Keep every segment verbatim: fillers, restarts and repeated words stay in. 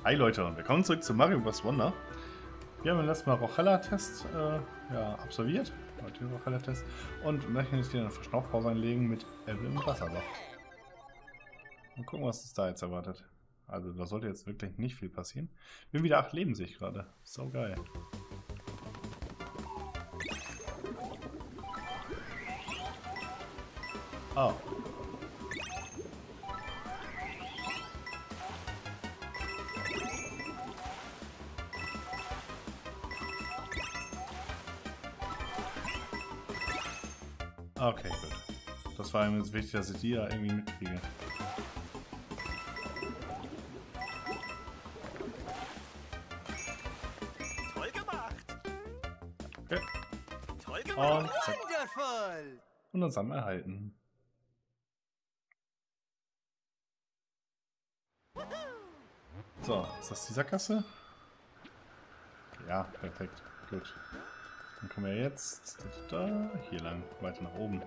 Hi Leute und willkommen zurück zu Mario Bros. Wonder. Wir haben letztes Mal Rochella-Test äh, ja, absolviert, den Rochella-Test, und möchten jetzt wieder eine Verschnaufpause einlegen mit Ebbe im Wasserloch. Mal gucken, was uns da jetzt erwartet. Also da sollte jetzt wirklich nicht viel passieren. Bin wieder acht Leben, sehe ich gerade. So geil. Oh. Okay, gut. Das war mir jetzt wichtig, dass ich die da irgendwie mitkriege. Toll gemacht! Okay. Toll gemacht! Und zack. Wundervoll! Und uns haben wir erhalten. So, ist das die Sackgasse? Ja, perfekt. Gut. Dann kommen wir jetzt da, hier lang, weiter nach oben.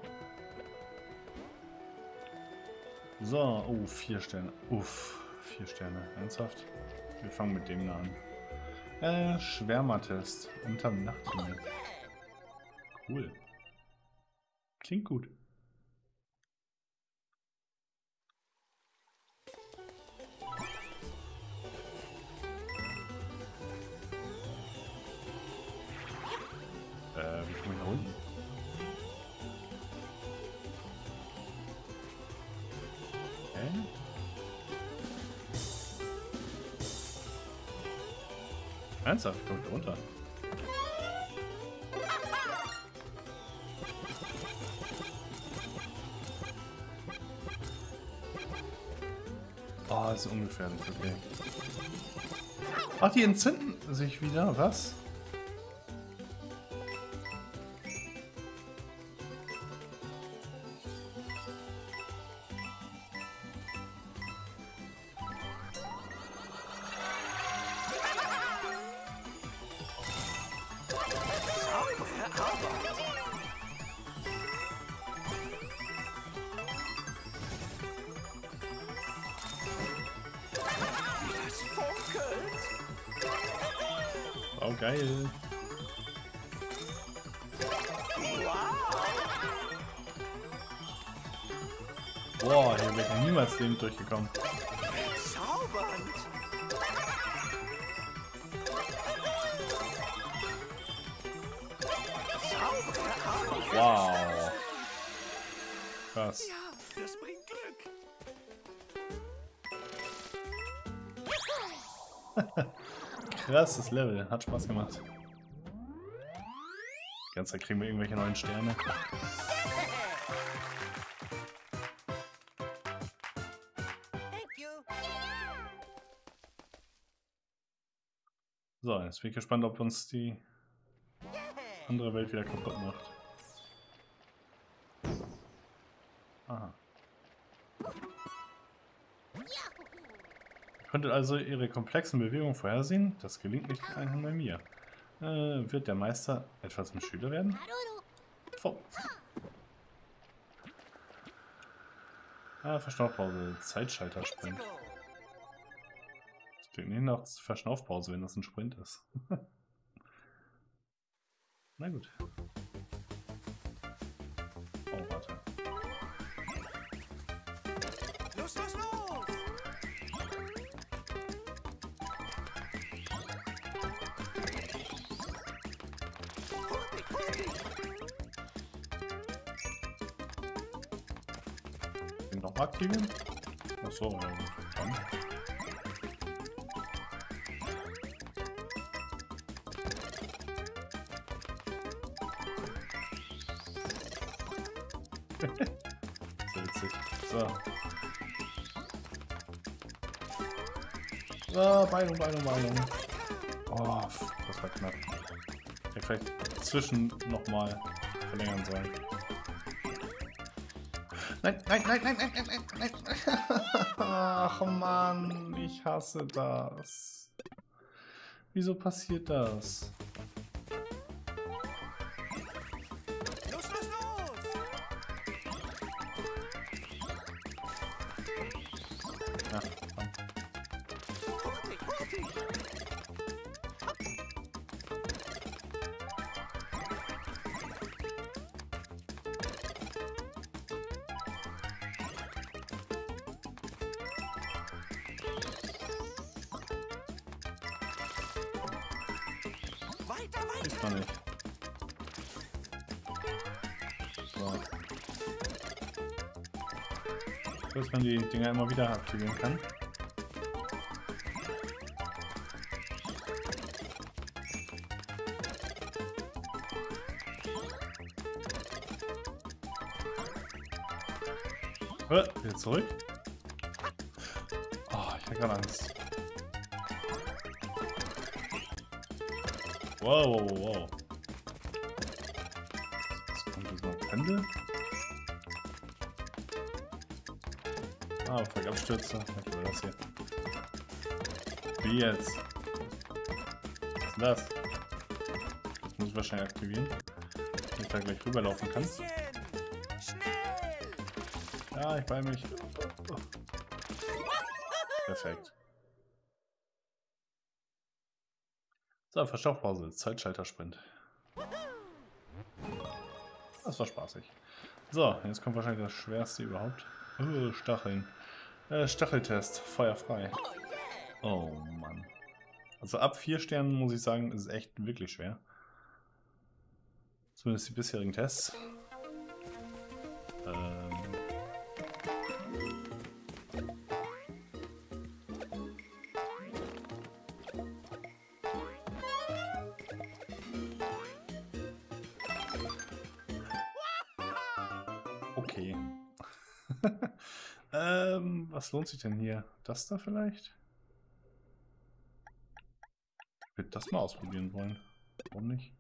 So, oh, vier Sterne. Uff, vier Sterne. Ernsthaft? Wir fangen mit dem an. Äh, Schwärmertest. Unterm Nachthimmel. Cool. Klingt gut. Äh, wie komme ich nach unten? Hä? Ernsthaft? Komme ich da runter? Oh, ist ungefährlich, okay. Ach, die entzünden sich wieder, was? Das funkelt! Oh, geil. Boah, hier wäre ich niemals lebend durchgekommen. Bezaubernd! Zauberhaft! Wow. Krass. Ja, das bringt Glück! Krasses Level. Hat Spaß gemacht. Die ganze Zeit kriegen wir irgendwelche neuen Sterne. Thank you! So, jetzt bin ich gespannt, ob uns die andere Welt wieder kaputt macht. Aha. Ihr konntet also ihre komplexen Bewegungen vorhersehen. Das gelingt nicht einmal bei mir. Äh, wird der Meister etwa zum Schüler werden? Oh. Ah, Verschnaufpause. Zeitschalter-Sprint. Das klingt nicht nach Verschnaufpause, wenn das ein Sprint ist. Na gut. Oh, warte. Los, los, los! Hurtig, hurtig! Den noch aktivieren? Achso, ja gut. Dann. So witzig. So. So, Beilung, Beilung, Beilung. Oh, das war knapp. Ich hätte vielleicht zwischen nochmal verlängern sollen. Nein, nein, nein, nein, nein, nein, nein, nein. Ach Mann, ich hasse das. Wieso passiert das? Los, los, los! Ja, Fertig. Weiter, weiter. Ist noch nicht. So. Dass man die Dinger immer wieder aktivieren kann. Äh, wieder zurück. Oh, ich habe gerade Angst. Wow, wow, wow. Was kommt jetzt noch? Ende? Ah, bevor ich abstürze. Was war das hier? Wie jetzt? Was ist denn das? Das muss ich wahrscheinlich aktivieren. Wenn ich da gleich rüberlaufen kann. Bisschen. Schnell. Ja, ich bei mich. Perfekt. So, Verstauchpause. Zeitschalter-Sprint. Das war spaßig. So, jetzt kommt wahrscheinlich das Schwerste überhaupt. Oh, Stacheln. Äh, Stacheltest. Feuerfrei. Oh Mann. Also ab vier Sternen muss ich sagen, ist es echt wirklich schwer. Zumindest die bisherigen Tests. Ähm. Okay. ähm, was lohnt sich denn hier? Das da vielleicht? Ich würde das mal ausprobieren wollen. Warum nicht?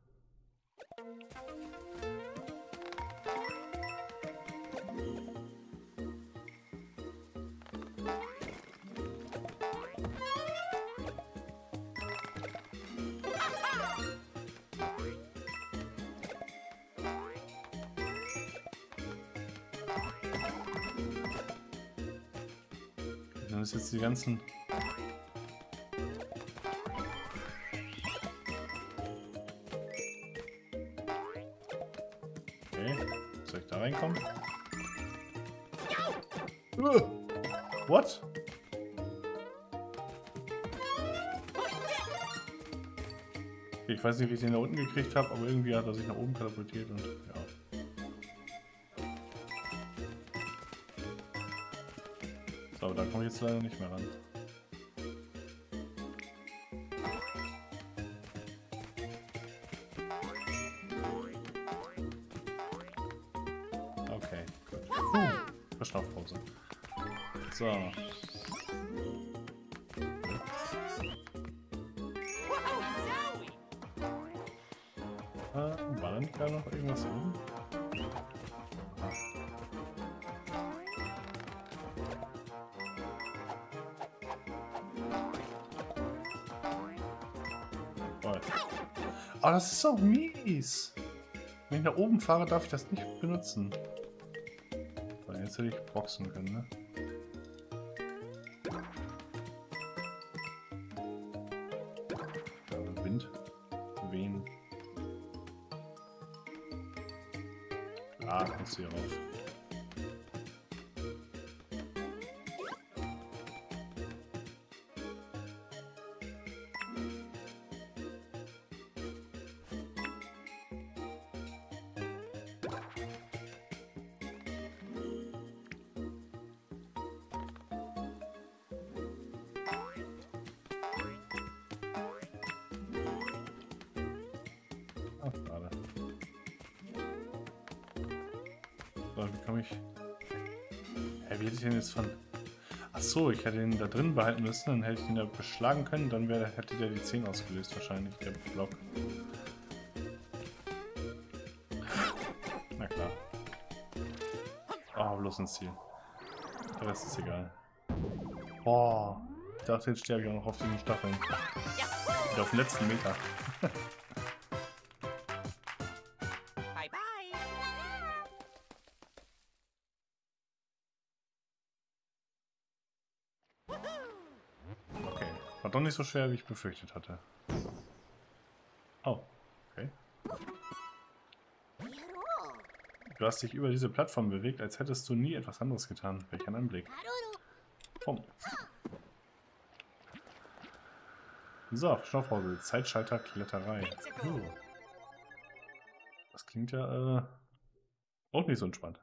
Dann ist jetzt die ganzen... Okay, soll ich da reinkommen? Uh, what? Ich weiß nicht, wie ich den da unten gekriegt habe, aber irgendwie hat er sich nach oben katapultiert und ja. So, aber da komme ich jetzt leider nicht mehr ran. Okay, gut. Uh, Verschnaufpause. So. Äh, war da nicht da noch irgendwas oben? Ah. Voll. Oh, das ist so mies. Wenn ich nach oben fahre, darf ich das nicht benutzen. Weil jetzt hätte ich boxen können, ne? Da Wind. Wehen. Ah, muss hier rauf. Ach, schade. So, wie komme ich... Hä, wie hätte ich den jetzt von... Ach so, ich hätte ihn da drin behalten müssen, dann hätte ich ihn da beschlagen können, dann wäre, hätte der die zehn ausgelöst wahrscheinlich, der Block. Na klar. Oh, bloß ins Ziel. Der Rest ist egal. Boah, ich dachte, jetzt sterbe ich auch noch auf diesen Stacheln. Wieder auf den letzten Meter. Bye, bye. Okay, War doch nicht so schwer, wie ich befürchtet hatte. Oh, okay. Du hast dich über diese Plattform bewegt, als hättest du nie etwas anderes getan. Welch ein Anblick. Bumm. So, Verschnaufpause. Zeitschalter, Kletterei. Uh. Das klingt ja äh, auch nicht so entspannt.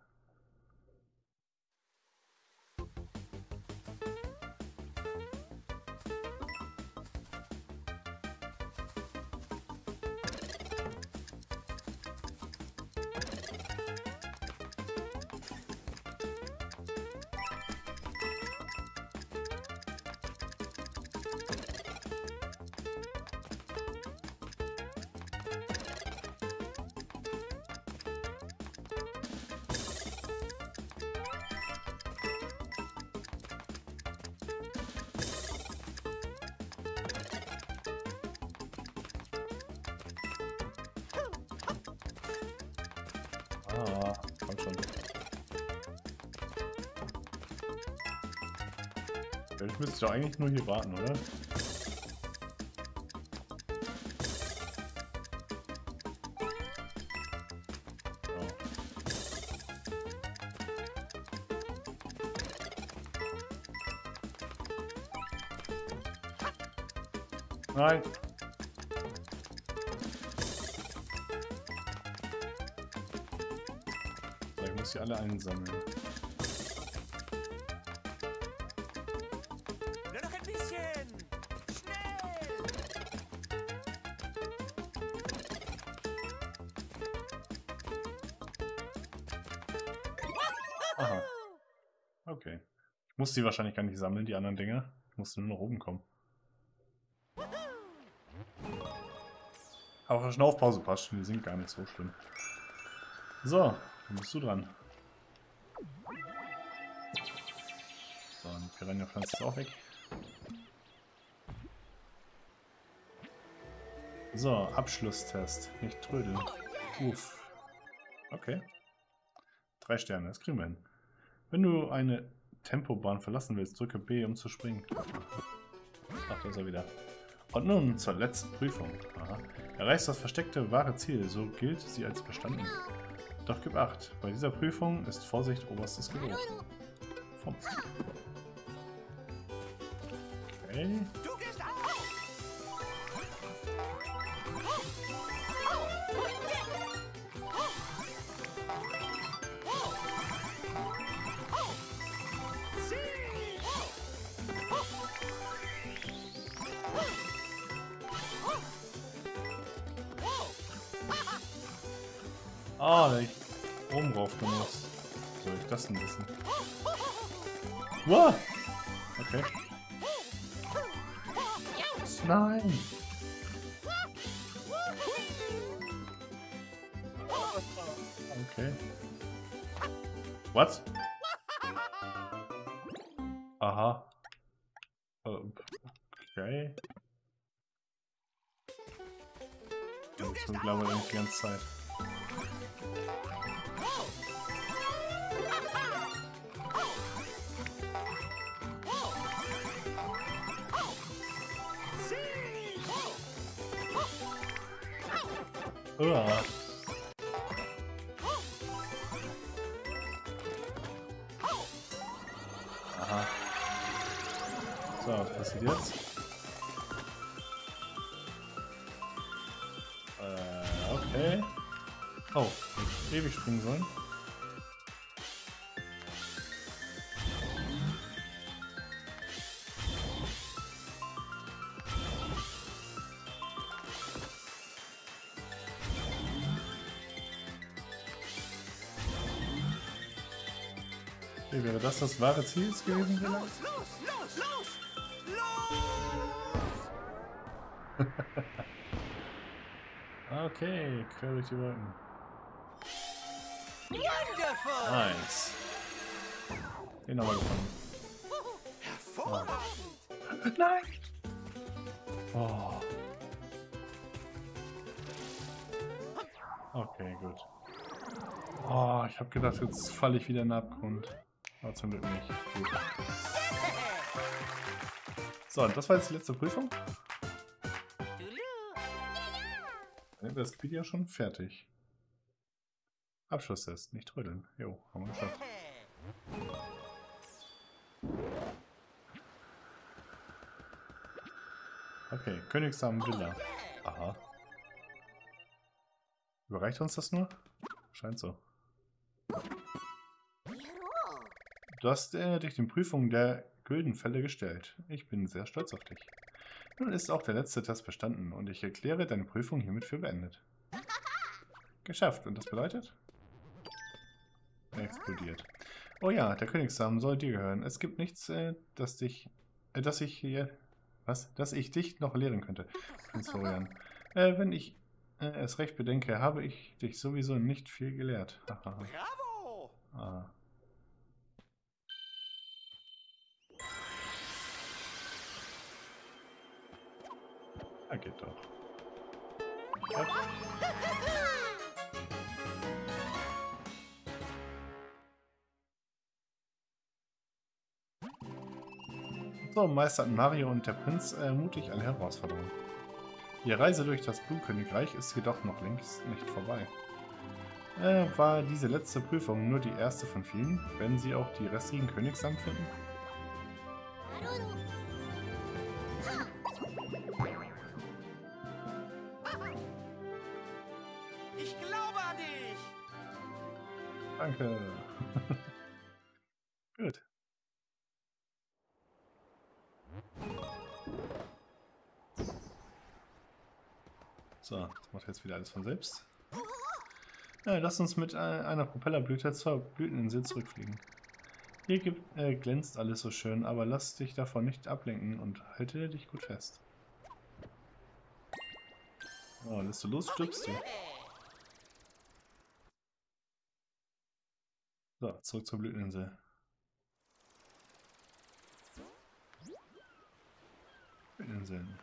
Ah, komm schon. Ich müsste doch eigentlich nur hier warten, oder? So. Nein. Ich muss sie alle einsammeln. Nur noch ein bisschen. Schnell. Aha. Okay. Ich muss die wahrscheinlich gar nicht sammeln, die anderen Dinge. Ich muss nur nach oben kommen. Aber Schnaufpause passt schon, die sind gar nicht so schlimm. So, dann bist du dran. So, die Piranha-Pflanze ist auch weg. So, Abschlusstest. Nicht trödeln. Uff. Okay. Drei Sterne, das kriegen wir hin. Wenn du eine Tempobahn verlassen willst, drücke B, um zu springen. Ach, da ist er wieder. Und nun zur letzten Prüfung. Aha. Erreichst das versteckte wahre Ziel, so gilt sie als bestanden. Doch gib Acht, bei dieser Prüfung ist Vorsicht oberstes Gebot. Vom. Okay. Du gehst auf. Ah, da ich oben drauf muss. Soll ich das denn wissen? Wow! Okay. Nein! Okay. What? Aha. Okay. Das ist glaube ich die ganze Zeit. Uah. Aha. So, was passiert jetzt? Äh, okay. Oh, ich ewig springen sollen. Okay, wäre das das wahre Ziel gewesen vielleicht? Los, los, los, los! Okay, quer durch die Wolken. Wonderful! Nice. Den haben wir gefunden. Hervorragend! Nein! Oh. Okay, gut. Oh, ich habe gedacht, jetzt falle ich wieder in den Abgrund. Aber zum Glück nicht. Gut. So, das war jetzt die letzte Prüfung. Dann haben wir das Gebiet ja schon fertig. Abschlusstest, nicht trödeln. Jo, haben wir geschafft. Okay, Königssamen Villa. Aha. Überreicht uns das nur? Scheint so. Du hast äh, dich den Prüfungen der Güldenfälle gestellt. Ich bin sehr stolz auf dich. Nun ist auch der letzte Test bestanden und ich erkläre deine Prüfung hiermit für beendet. Geschafft. Und das bedeutet? Er explodiert. Oh ja, der Königssamen soll dir gehören. Es gibt nichts, äh, das dich, äh, das ich hier, was, dass ich dich noch lehren könnte, Prinz Florian. Äh, wenn ich äh, es recht bedenke, habe ich dich sowieso nicht viel gelehrt. Bravo! Ah. Ah, geht doch. Ja. So meisterten Mario und der Prinz äh, mutig alle Herausforderungen. Die Reise durch das Blutkönigreich ist jedoch noch längst nicht vorbei. Äh, war diese letzte Prüfung nur die erste von vielen? Werden Sie auch die restlichen Königssamen finden? Ich glaube an dich! Danke. Gut. So, das macht jetzt wieder alles von selbst. Ja, lass uns mit äh, einer Propellerblüte zur Blüteninsel zurückfliegen. Hier gibt, äh, glänzt alles so schön, aber lass dich davon nicht ablenken und halte dich gut fest. Oh, lässt du los, stirbst du. So, zurück zur Blüteninsel. Blüteninseln.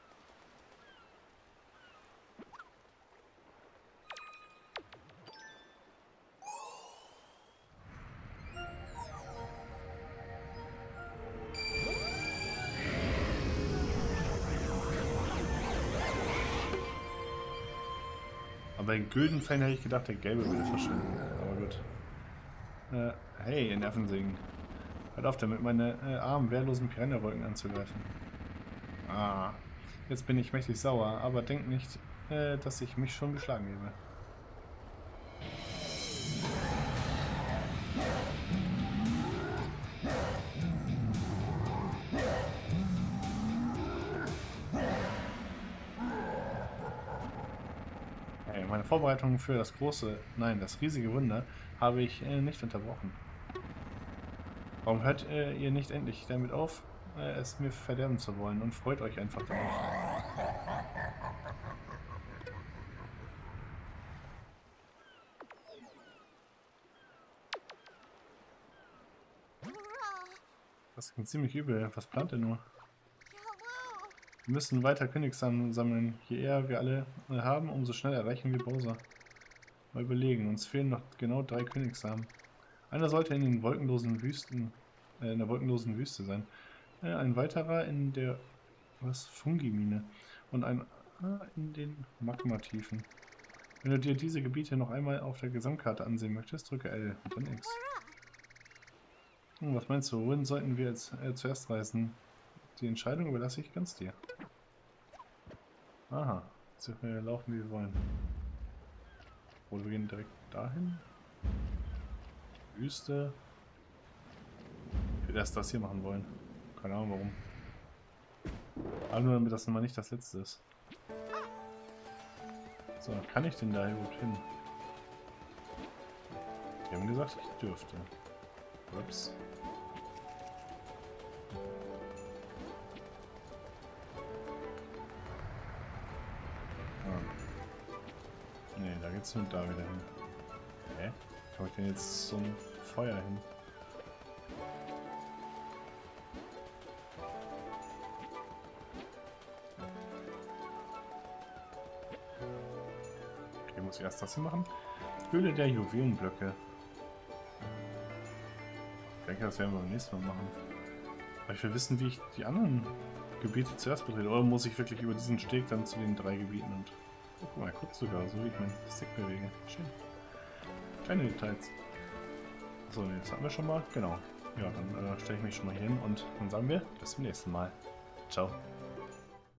Aber in Güldenfällen hätte ich gedacht, der Gelbe würde verschwinden. Aber gut. Äh, hey, ihr Nervensägen. Hört auf damit, meine äh, armen, wehrlosen Piranha-Wolken anzugreifen. Ah, jetzt bin ich mächtig sauer, aber denkt nicht, äh, dass ich mich schon geschlagen gebe. Hey, meine Vorbereitungen für das große, nein, das riesige Wunder habe ich äh, nicht unterbrochen. Warum hört äh, ihr nicht endlich damit auf, äh, es mir verderben zu wollen und freut euch einfach darauf? Das klingt ziemlich übel. Was plant ihr nur? Wir müssen weiter Königssamen sammeln. Je eher wir alle äh, haben, umso schneller erreichen wir Bowser. Mal überlegen, uns fehlen noch genau drei Königssamen. Einer sollte in den wolkenlosen Wüsten, äh, in der wolkenlosen Wüste sein. Äh, ein weiterer in der was Fungimine und ein äh, in den Magmatiefen. Wenn du dir diese Gebiete noch einmal auf der Gesamtkarte ansehen möchtest, drücke L und dann X. Hm, was meinst du, wohin sollten wir jetzt äh, zuerst reisen? Die Entscheidung überlasse ich ganz dir. Aha, jetzt dürfen wir laufen, wie wir wollen. Oder wir gehen direkt dahin. Wüste. Ich würde erst das hier machen wollen. Keine Ahnung warum. Aber nur damit das mal nicht das letzte ist. So, kann ich denn da überhaupt hin? Die haben gesagt, ich dürfte. Ups. Ne, da geht's nur da wieder hin. Hä? Wie komme ich denn jetzt zum Feuer hin? Okay, muss ich erst das hier machen? Höhle der Juwelenblöcke. Ich denke, das werden wir beim nächsten Mal machen. Aber ich will wissen, wie ich die anderen Gebiete zuerst betreten. Oder muss ich wirklich über diesen Steg dann zu den drei Gebieten und... Oh, guck mal, kurz sogar, so wie ich meinen Stick bewege. Schön. Kleine Details. So, jetzt hatten wir schon mal. Genau. Ja, dann äh, stelle ich mich schon mal hier hin und dann sagen wir bis zum nächsten Mal. Ciao.